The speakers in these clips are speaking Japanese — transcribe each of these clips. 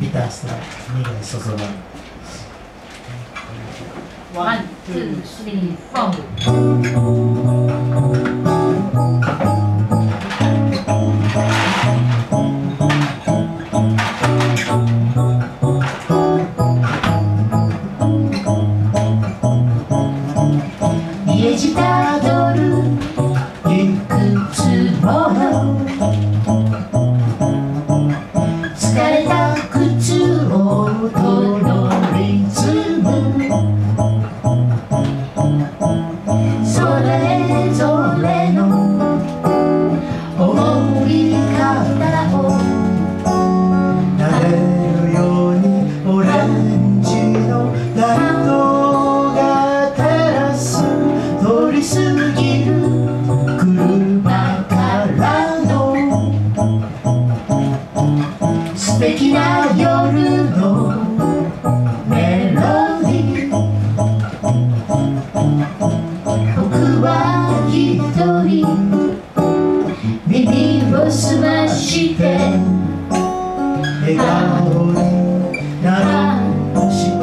タースト苦いそそらワン、ツー、スリー、フォー。家路たどるいくつもの疲れた靴をとのリズムそれぞれの思い方を撫でるようにオレンジのライトが照らす通り過ぎる車からの素敵な夜のメロディー僕は一人耳を澄まして笑顔になろうして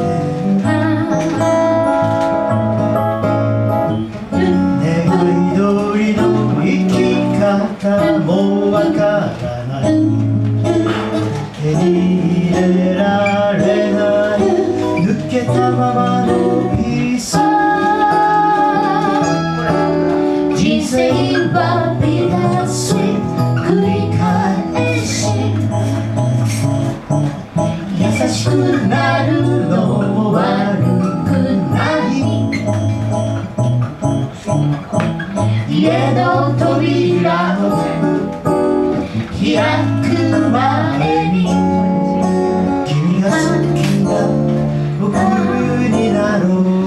願い通りの生き方もわからない手に入れられない抜けたままのピース人生はビタースイート繰り返し優しくなるのも悪くない家の扉を開く前に君が好きな僕になろう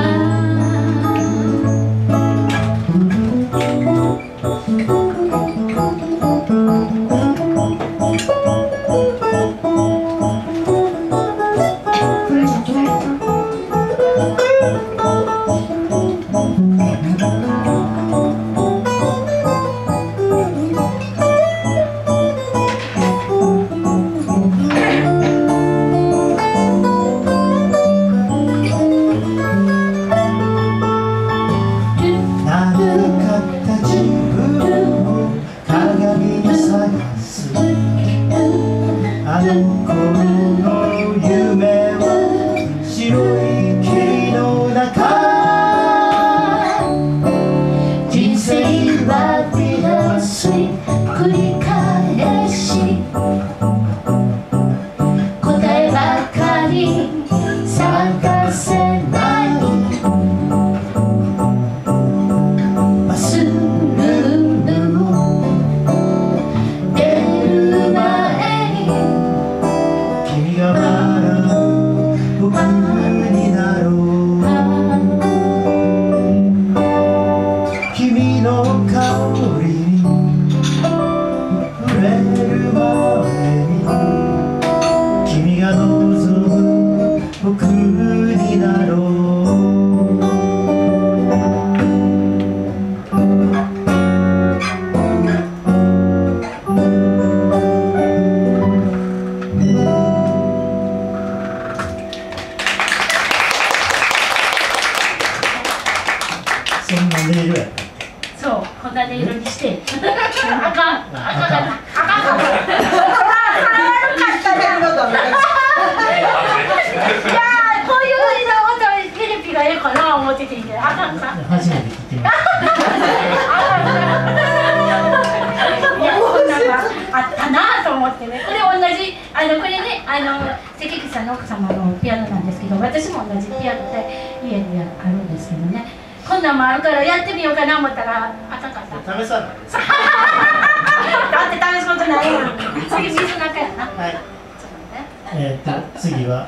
私も同じピアノで家にあるんですけどね、こんなんもあるからやってみようかな思ったらあかんかった。 試さないだって試すことないやん。次水の中やな。はい。 次は。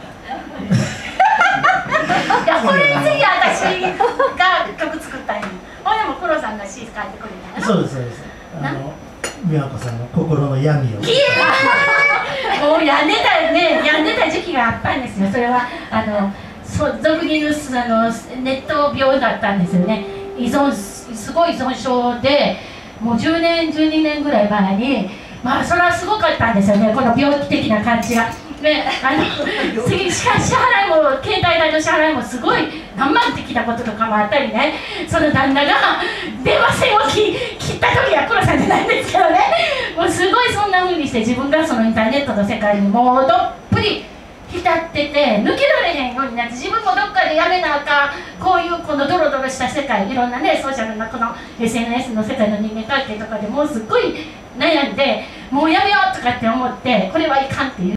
いやこれ次私が曲作ったんや。ほんでも黒さんが詩書いてくれた。 そうですそうです。美和子さんの心の闇を。 もう病んでたよね、病んでた時期があったんですよ。それは俗に言うネット病だったんですよね。すごい依存症で、もう10年12年ぐらい前にまあそれはすごかったんですよね、この病気的な感じが。ね、次支払いも携帯代の支払いもすごい何万ってきたこととかもあったりね、その旦那が電話線を切った時は黒さんじゃないんですけどね、もうすごいそんな風にして自分がそのインターネットの世界にもうどっぷり浸ってて抜けられへんようになって、自分もどっかでやめなあかん、こういうこのドロドロした世界、いろんなねソーシャルなこの SNS の世界の人間関係とかでもうすっごい悩んで、もうやめようとかって思って、これはいかんっていう